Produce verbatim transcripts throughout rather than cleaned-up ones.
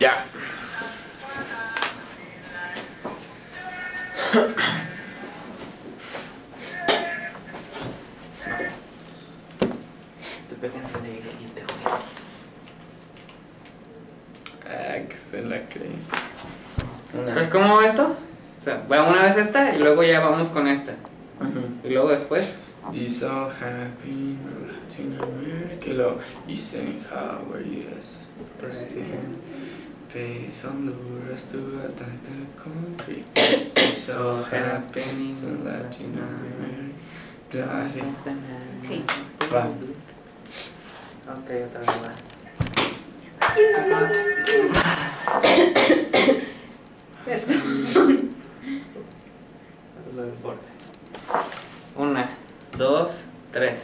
Ya. Ah, que se la cree. Entonces, ¿cómo va esto? O sea, va una vez esta y luego ya vamos con esta. Uh-huh. Y luego después. This all happened in Latin America. Y luego, Eisenhower, U S President, pays Honduras to attack the country. This all happens in Latin America. Así. Ok. Va. Ok, otra vez va. Esto. Una, dos, tres.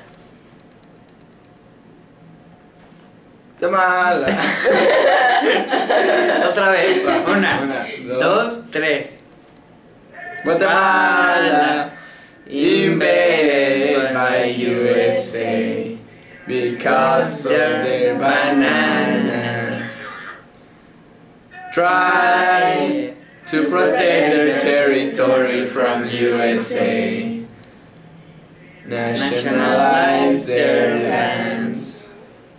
¡Qué mala! Otra vez. Una, Una, dos, dos, tres. Guatemala, invaded by U S A because of their bananas. Try to protect their territory from U S A. Nationalize their lands.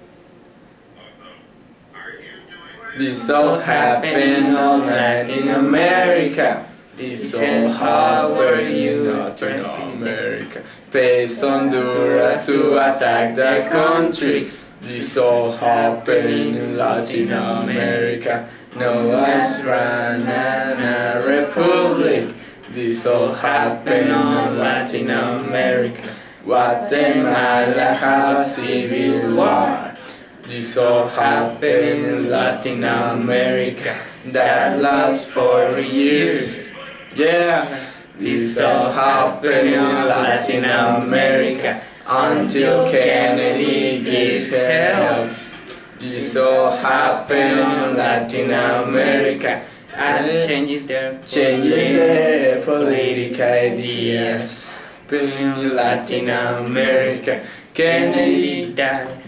This all happened in Latin America. This all happened in Latin America. Pays Honduras to attack the country. This all happened in Latin America. Noah's Banana Republic. This all happened in Latin America. Guatemala have civil war. This all happened in Latin America. That lasts for years. Yeah, this all happened in Latin America until Kennedy gets help. This all happened in Latin America and Changes their changes their political ideas. In Latin America, Kennedy dies.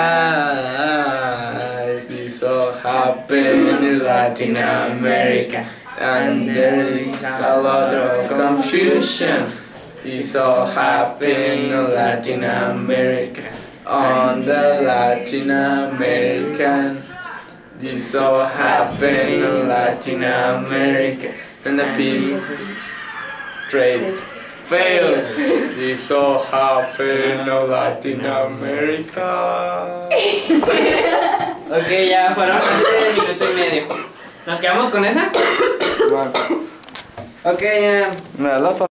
dies. This all happened in Latin America, and there is a lot of confusion. This all happened in Latin America, on the Latin American. This all happened in Latin America, and the peace trade fails. This all happened in Latin America. Ok, ya fueron veinte minutos y medio. ¿Nos quedamos con esa? Bueno. Ok, ya. La lata.